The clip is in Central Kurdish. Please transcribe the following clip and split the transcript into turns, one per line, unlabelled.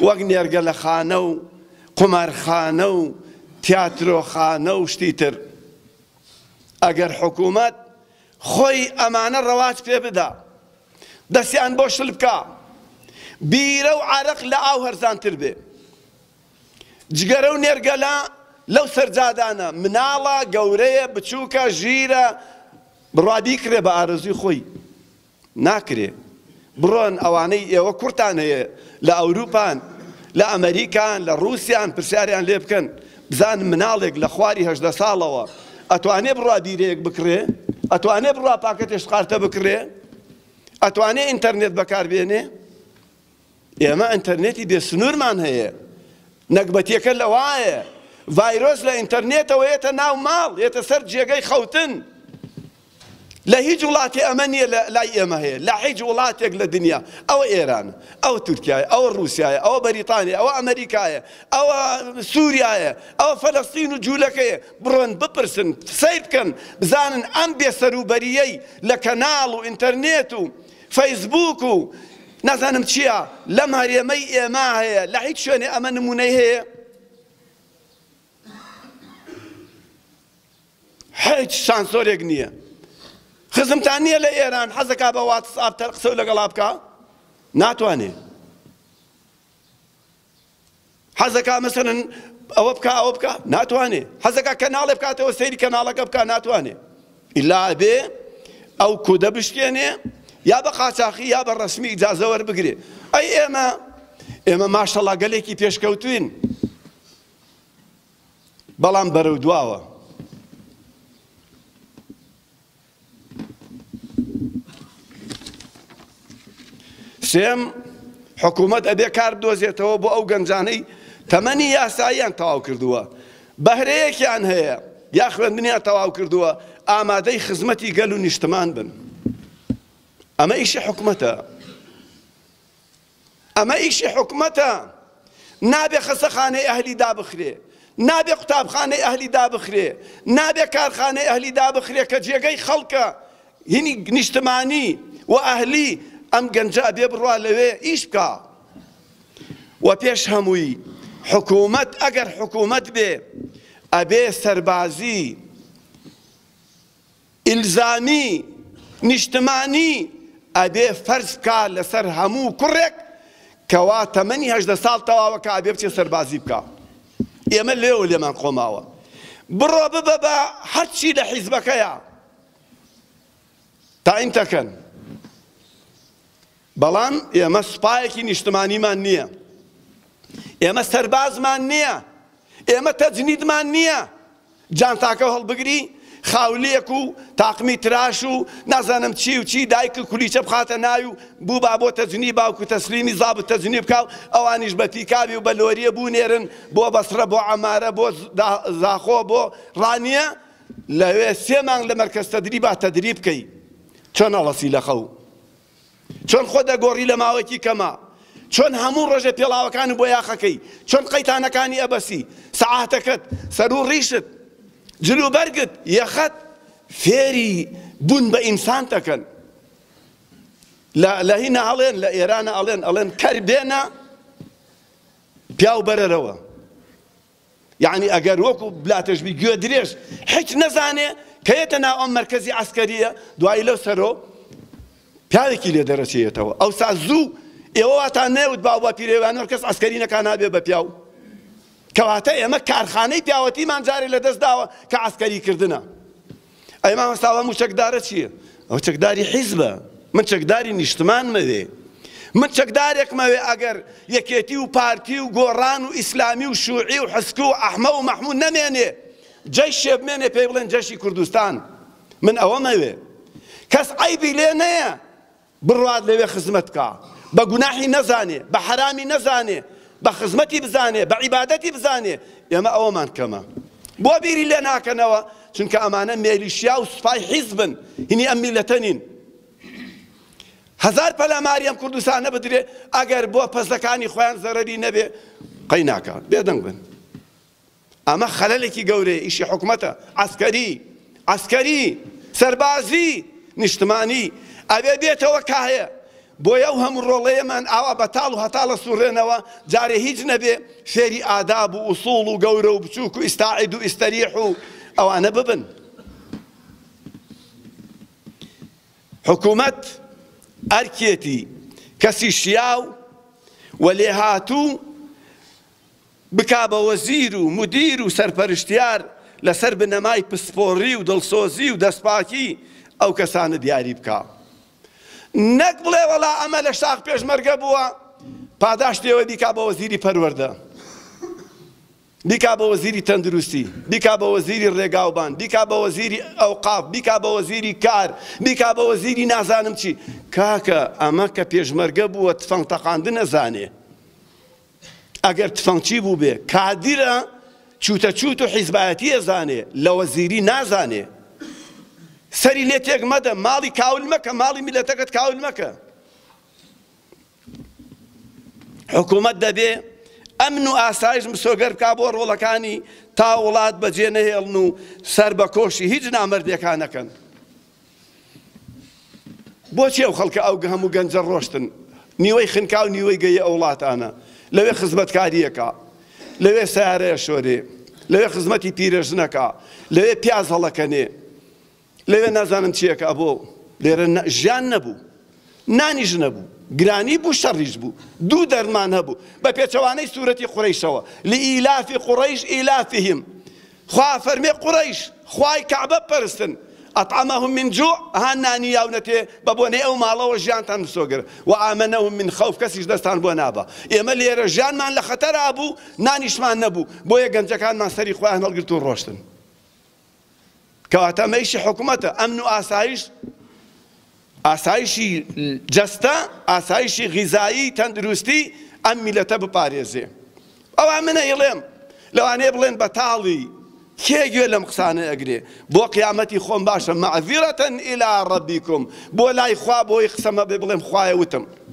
وەک نێرگەلەخانە و قومارخانە و تیاترۆخانە و شتی تر. ئەگەر حکوومەت خۆی ئەمانە ڕەواج پێ بدا، دەستیان بۆ شل بکە، بیرە و عارەق لە ئاو هەرزانتر بێ، جگەرە و نێرگەلە لەو سەرجادانە مناڵە گەورەیە بچووکە ژیرە بڕوادی کرێ بە ئارەزوی خۆی ناکرێ. بڕۆن ئەوانەی ئێوە کورتان هەیە لە ئەوروپان، لە ئەمریکان، لە ڕووسیان پرسیاریان لێ بکەن بزان مناڵێک لە خواری 18 ساڵەوە ئەتوانێ بڕوا بیرەیەک بکڕێ، ئەتوانێ بڕوا پاکەتێش قارتە بکڕێ، ئەتوانێ ئینتەرنێت بەکاربێنێ. ئێمە ئینتەرنێتی بێسنوورمان هەیە، نەکبەتیەکە لەوایە ڤایرۆس لە ئینتەرنێتەوە یێتە ناو ماڵ، یێتە سەر جێگەی خەوتن. لە هیچ وڵاتی ئەمە نییە لای ئێمە هەیە، لە هیچ وڵاتێک لە دنیا. ئەوە ئێرانە، ئەوە تورکیایە، ئەوە ڕووسیایە، ئەوە بەریتانیا، ئەوە ئەمریکایە، ئەوە سووریایە، ئەوە فەلەستین و جوولەکەیە. بڕۆن بپرسن، سیر بکەن، بزانن ئەم بێسەروبەریەی لە کەناڵ و ئینتەرنێت و فەیسبووک و نازانم چییە لەم هەرێمەی ئێمە هەیە، لە هیچ شوێنێ ئەمە نمونەی هەیە؟ هیچ سانسۆرێک نییە. خزمتان نییە لە ئێران حەزەکا بە واتساپ قسە و لەگەڵا بکە؟ ناتوانێ. حەزەکا مەسەلەن ئەوە بکە ئەوە بکە؟ ناتوانێ. حەزەکا کەناڵێ بکاتەوە سەیری کەناڵەکە بکە؟ ناتوانێ. ئیلا بێ ئەو کودە بشکێنێ، یا بە قاچاقی یا بە ڕەسمی ئیجازە وەربگرێ. ئەی ئێمە ماشەڵڵا گەلێکی پێشکەوتوین، بەڵام بەرەو دواوە. سێم، حکوومەت ئەبێ کار بدۆزێتەوە بۆ ئەو گەنجانەی تەمەنی یاساییان تەواو کردووە، بەهرەیەکیان هەیە یا خوێندنیان تەواو کردووە، ئامادەی خزمەتی گەل و نیشتمان بن. ئەمە ئیشی حکوومەتە، ئەمە ئیشی حکوومەتە. نابێ خەسەخانەی ئەهلی دابخرێ، نابێ قوتابخانەی ئەهلی دابخرێ، نابێ کارخانەی ئەهلی دابخرێ کە جێگەی خەڵکە، هینی نیشتمانی و ئەهلی. ئەم گەنجە ئەبێ بڕوا لەوێ ئیش بکە. و پێش هەمووی حکوومەت ئەگەر حکوومەت بێ، ئەبێ سەربازی ئیلزامی نیشتمانی ئەبێ فەرز بکە لەسەر هەموو کوڕێک کەوا تەمەنی 18 ساڵ تەواوەکە ئەبێ بچێ سەربازی بکە. ئێمە لێوە لێمان خۆماوە، بڕۆ ببە بە هەرچی لە حیزبەکەیە تاینتەکەن. بەڵام ئێمە سوپایەکی نیشتمانیمان نییە، ئێمە سەربازمان نییە، ئێمە تەجنیدمان نییە. جانتاکە هەڵبگری خاولێک و تاقمی تراش و نازانم چی و چی دایک کولیچە بخاتە ناوی و بوو با بۆ تەجنی باوکو تەسلیمی زابط تەجنی بکە و ئەوانیش بە پیکابی و بە لۆریە بوونێرن بۆ بەسرە، بۆ عەمارە، بۆ زاخۆ، بۆ ڕانیە. لەوێ 3 مانگ لە مەرکەز تەدریبا تەدریب بکەی، چۆن هەڵەسی لە خەو، چۆن خۆ دەگۆڕی لە ماوەیەکی کەما، چۆن هەموو ڕۆژە پێڵاوەکانی بۆ یاخەکەی، چۆن قەیتانەکانی ئەبەسی، سەعاتەکەت، سەر و ڕیشت، جلو بەرگت، یەخەت فێری بوون بە ئینسان دەکەن. لە هینە ئەڵێن، لە ئێرانە ئەڵێن کەر بێنە پیاو بەرەرەوە. یعنی ئەگەر وەکو بلاتەشبی گوێ درێژ هیچ نەزانێ کە یێتە ناو ئەم مەرکەزی عەسکەریە، دوایی لەو سەرۆ پیاوێکی لێ دەرەچێتەوە. ئەوسا زوو ئێوە واتان نەوت باو بە پیرێوانەوە کەس عەسکەری نەکا نابێ بە پیاو. کەواتە ئێمە کارخانەی پیاوەتیمان جارێ لەدەست داوە کە عەسکەریکردنە. ئەی مامۆستا ئەم چەکدارە چییە؟ ئەو چەکداری حیزبە. من چەکداری نیشتمان مەوێ، من چەکدارێک مەوێ ئەگەر یەکێتی و پارتی و گۆڕان و ئیسلامی و شووعی و حزب و ئەحمە و مەحموود نەمێنێ، جەیشێ بمێنێ پێی بڵێن جەشی کوردستان. من ئەوە مەوێ. کەس عەیبی لێ نەیە بڕوات لەوێ خزمەت بکە، بە گوناحی نەزانێ، بە حرامی نەزانێ، بە خزمەتی بزانێ، بە عیبادەتی بزانێ. ئێمە ئەوەمان کەمە. بۆ بیری لێ ناکەنەوە چونکە ئەمانە مێلیشیا و سوپای حیزبن، هینی ئەم میلەتە نین. 1000 پەلاماری ئەم کوردستانە بدرێ، ئەگەر بۆ پەزەکانی خۆیان زەرەری نەبێ قەی ناکە، بێدەنگ بن. ئەمە خەلەلێکی گەورەیە، ئیشی حکومەتە، عەسکەری، سەربازی، نیشتمانی. ئەبێ بێتەوە کە هەیە بۆیە ئەو هەموو ڕۆڵەیەمان ئاوا بەتاڵ و هەتاڵە سوڕێنەوە جارێ هیچ نەبێ فێری ئاداب و ئوسوڵ و گەورە و بچووک و ئیستاعید و ئیستەریح و ئەوانە ببن. حکوومەت ئەرکێتی کەسی شیاو و لێهاتوو بکا بە وەزیر و مدیر و سەرپەرشتیار لەسەر بنەمای پسپۆڕی و دڵسۆزی و دەستپاکی ئەو کەسانە دیاری بکە. نەک بڵێ وەڵا ئەمە لە شاخ پێشمەرگە بووە پاداشتێوە دیکا بە وەزیری پەروەردە، دیکا بە وەزیری تەندروستی، دیکا بە وەزیری ڕێگاوبان، دیکا بە وەزیری ئەوقاف، دیکا بە وەزیری کار، دیکا بە وەزیری نازانم چی. کاکە ئەمە کە پێشمەرگە بووە تفەنگ تەقاندن نەزانێ. ئەگەر تفەنگچی بوو بێ کادیرە چوتە چوت و حیزبایەتی ئەزانێ لە وەزیری نازانێ. سەری لێ تێک مەدە، ماڵی کاول مەکە، ماڵی میلەتەکەت کاول مەکە. حکوومەت دەبێ ئەمن و ئاسایش مسۆگەر بکا بۆ ڕۆڵەکانی تا وڵات بەجێ نەهێڵن و سەر بە کۆشی هیچ نامەردێکان نەکەن. بۆچی ئەو خەڵکە ئەو هەموو گەنجە ڕۆشتن؟ نیوەی خنکا و نیوەی گەیە ئەو وڵاتانە، لەوێ خزمەتکاریەکە، لەوێ سیارەیە شۆرێ، لەوێ خزمەتی پیرەژنەکە، لەوێ پیاز هەڵەکەنێ، لەوێ نازانم چیەکە بۆ لێرە ژیان نەبوو، نانیش نەبوو، گرانی بوو شەڕیش بوو، دوو دەرمان هەبوو بە پێچەوانەی سوورەتی قوڕەیشەوە. لئیلافی قوڕەیش ئیلافهم، خوا فەرمێ قوڕەیش خوای کەعبە پەرستن، ئەطعەمەهم من جوع، هان نانی یاونەتێ بە بۆنەی ئەو ماڵەوە ژیانتان بسۆگرە، و ئامەنەهم من خەوف، کەسیش دەستان بۆ نابە. ئێمە لێرە ژیانمان لە خەتەرا بوو، نانیشمان نەبوو، بۆیە گەنجەکانمان سەری خۆیان هەڵگرت و ڕۆشتن. کەواتە مەیشی حکوومەتە ئەمن و ئاسایش، ئاسایشی جەستە، ئاسایشی غیزایی تەندروستی ئەم میلەتە بپارێزێ. ئەوە منە ئێڵێم لەوانەیە بڵێن بەتاڵی کێ گوێ لەم قسانە ئەگرێ بۆ قیامەتی خۆم باشە مەعذیرەتەن ئیلا ڕەبیکم، بۆ لای خوا بۆی قسەمە بێ بڵێم خوایە وتم.